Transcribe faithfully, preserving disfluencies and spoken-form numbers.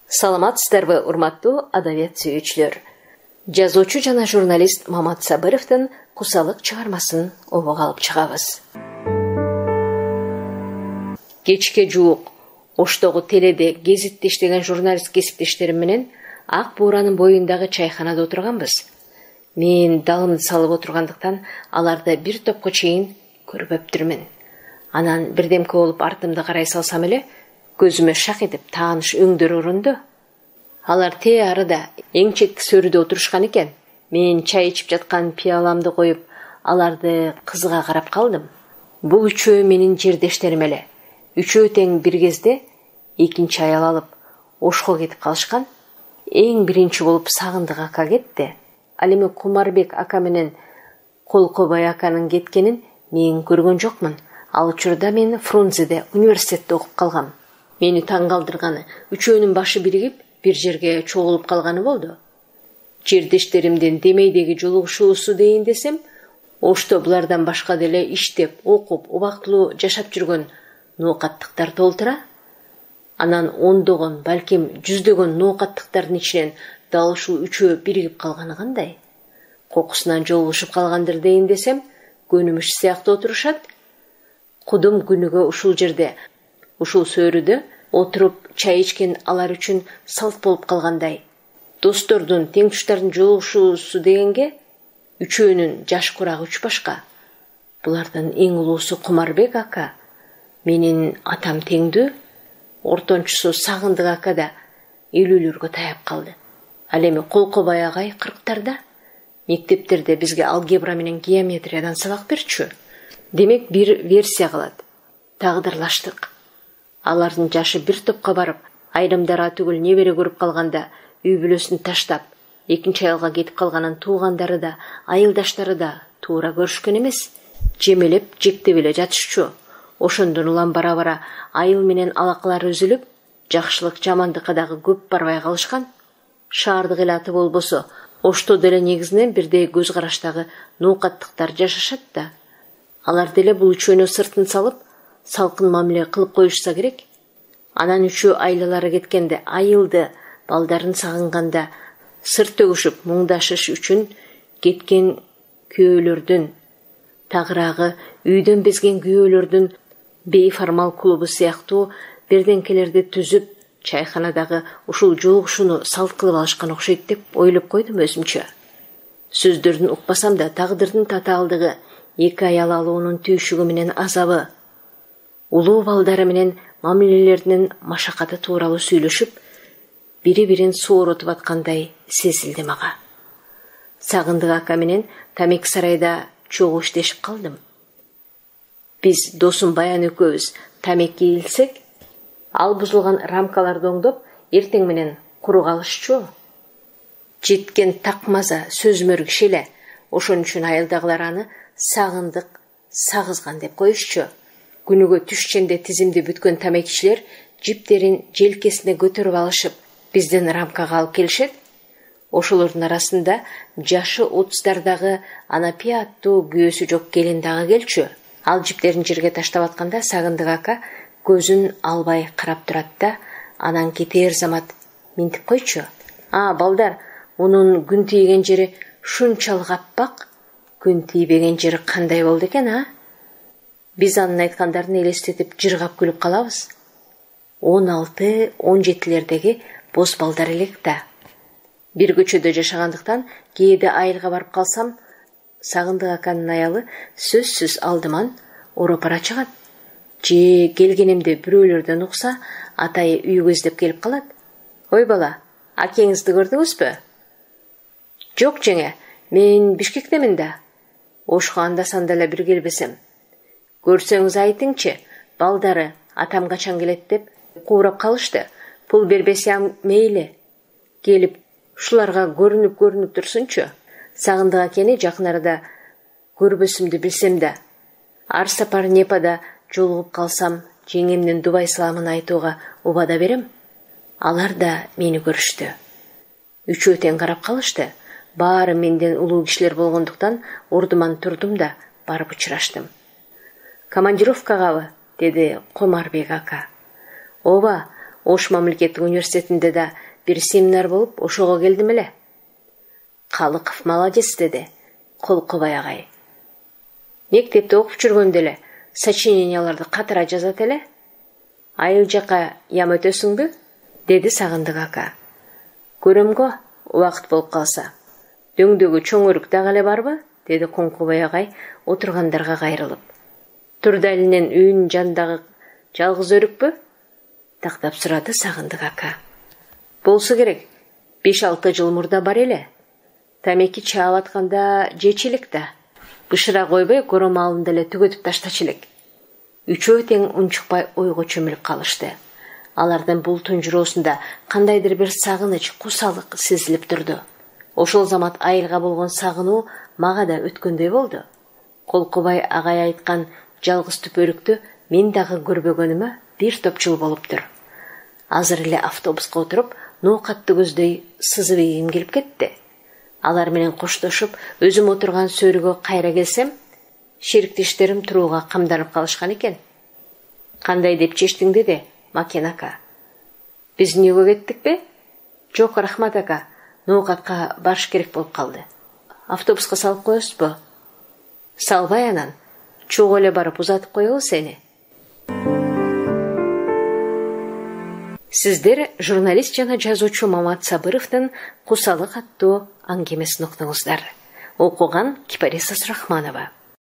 Саламатсыздарбы, урматтуу адабият сүйүүчүлөр. Жазуучу жана журналист Мамат Сабыровдун Кусалык чыгармасын обого алып чыгабыз. Кечке жуук Оштогу теледе гезитте иштеген журналист кесиптештерим менен Ак Бууранын боюндагы чайханада отурганбыз. Мен далымды салып отургандыктан аларды бир топко чейин көрбөптүрмүн. Анан бирдемке болуп артымды карай салсам эле көзүмө шак этип тааныш өңдөр көрүндү. Алар те арада эң четки сөрүдө отурушкан экен. Мен чай ичип жаткан пиаламды коюп, аларды кызыга карап калдым. Бул үчөө менин жердештерим эле. Үчөө тең бир кезде экинчи аял алып Ошко кетип калышкан. Эң биринчи болуп Сагындык ака кетти. Ал эми Кумарбек ака менен Колкобай аканын кеткенин мен көргөн жокмун. Ал учурда мен Фрунзеде университетте окуп калгам. Мени таң калтырганы үчөөнүн башы биригип бир жерге чогулуп калганы болду. Жердештеримдин демейдеги жолугушуусу дейин десем, Ошто булардан башка деле иштеп, окуп, убактылуу жашап жүргөн ноокаттыктар толтура. Анан ондогон, балким жүздөгөн ноокаттыктардын ичинен дал ушул үчөө биригип калганы кандай? Кокусунан жолугушуп калгандыр дейин десем, көнүмүш сыяктуу отурушат. Кудум күнүгө ушул жерде, ушул сөрүдө отуруп чай ичкен алар үчүн салт болуп калгандай. Достордун, тең туштардын жолугушуусу дегенге үчөөнүн жаш курагы үч башка. Булардын эң улуусу Кумарбек ака, менин атам теңдүү, ортончусу Сагындык ака да элүүлөргө таяп калды. Ал эми Колкобай агай кырктарда. Мектептерде бизге алгебра менен геометриядан сабак берчү. Демек бир версия калат. Тагдырлаштык. Алардын жашы бир топко барып, айрымдары түгүл небере көрүп калганда үй бүлөсүн таштап, экинчи айылга кетип калганын туугандары да, айылдаштары да туура көрүшкөн эмес. Жемелеп, жектеп эле жатышчу. Ошондон улам бара-бара айыл менен алакалары үзүлүп, жакшылык жамандыкка дагы көп барбай калышкан. Шаардык элаты болбосо, Ошто деле негизинен бирдей көз караштагы ноокаттыктар жашашат да. Алар деле бул үчөөнү сыртын салып, салкын мамиле кылып коюшса керек. Анан үчөө айлалары кеткенде, айылды, балдарын сагынганда сыр төгүшүп муңдашыш үчүн кеткен күйөөлөрдүн, тагыраагы үйдөн безген күйөөлөрдүн бейформал клубу сыяктуу бирденкелерди түзүп, чайханадагы ушул жолугушууну салт кылып алышкан окшойт деп ойлоп койдум өзүмчө. Сөздөрдүн укпасам да тагдырдын татаалдыгы, эки аял алуунун түйшүгү менен азабы, улуу балдары менен мамилелеринин машакаты тууралуу сүйлөшүп, бири-бирин сооротуп аткандай сезилди мага. Сагындык ака менен Тамеки сарайда чогуу иштешип калдым. Биз досум Баян экөөбүз тамеки илсек, ал бузулган рамкаларды оңдоп, эртең менен куру калышчу. Жеткен такмаза сөзмөр киши эле, ошон үчүн айылдагылар аны Сагындык сагызган деп коюшчу. Күнүгө түшченде тизимди бүткөн тамекичилер жиптерин желкесине көтөрүп алышып, биздин рамкага алып келишет. Ошолордун арасында жашы отуздардагы Анапия аттуу күйөөсү жок келин дагы келчү. Ал жиптерин жерге таштап атканда Сагындык ака көзүн албай карап турат да, анан кетээр замат минтип койчу. А, балдар, мунун күн тийген жери шунчалык аппак, күн тийбеген жери кандай болду экен, а? Биз анын айткандарын элестетип жыргап күлүп калабыз. он алты он жетилердеги боз балдар элек да. Бир көчөдө жашагандыктан кээде айылга барып калсам, Сагындык аканын аялы сөзсүз алдыман оропара чыгат. Же келгенимде бирөөлөрдөн укса, атайы үйгө издеп келип калат. Ой бала, акеңизди көрдүңүзбү? Жок жеңе, мен Бишкектемин да. Ошко анда-санда эле бир келбесем. Көрсөңүз айтыңчы, балдары атам качан келет деп куурап калышты. Пул бербесем мейли. Келип, ушуларга көрүнүп-көрүнүп турсунчу. Сагындык акени жакын арада көрбөсүмдү билсем да, ар сапар Непада жолугуп калсам, жеңемдин Дубай саламын айтууга убада берем. Алар да мени көрүштү. Үчөө тең карап калышты. Баары менден улуу кишилер болгондуктан ордуман турдум да барып учураштым. Командировкагабы? Деди Кумарбек ака. Ооба, Ош мамлекеттик университетинде да бир семинар болуп, ошого келдим эле. Калыков молодец деди Колкубай агай. Мектепте окуп жүргөндө эле сочиненияларды катыра жазат эле. Айыл жака ям өтөсүңбү? Деди Сагындык ака. Көрөм го, убакыт болуп калса. Дөңдөгү чоң өрүк дагы эле барбы? Деди Коңкубай агай отургандарга кайрылып. Турдалинин үйүнүн жанындагы жалгыз өрүкпү? Тактап сурады Сагындык ака. Болсо керек, беш алты жыл мурда бар эле. Тамеки чаап атканда жечилик да. Бышыра койбой кором алдында эле түгөтүп таштачылык. Үчөө тең унчукпай ойго чөмүлүп калышты. Алардын бул түнжүрөсүндө кандайдыр бир сагыныч, кусалык сезилип турду. Ошол замат айылга болгон сагынуу мага да өткөндөй болду. Колкубай агай айткан жалгыз түпөрүктү мен дагы көрбөгөнүмө бир топ жыл болуптур. Азыр эле автобуска отуруп, ноокатты көздөй сызып ийгим келип кетти. Алар менен коштошуп, өзүм отурган сөрүгө кайра келсем, шериктештерим турууга камданып калышкан экен. Кандай деп чечтиң деди Макен ака. Биз үйгө кеттикпи? Жок, рахмат ака. Ноокатка барыш керек болуп калды. Автобуска салып коесузбу? Салбай анан. Чогуу эле барып узатып коелу сени. Сиздер журналист жана жазуучу Мамат Сабыровдун Кусалык аттуу аңгемесин уктуңуздар. Окуган Кипарис Рахманова.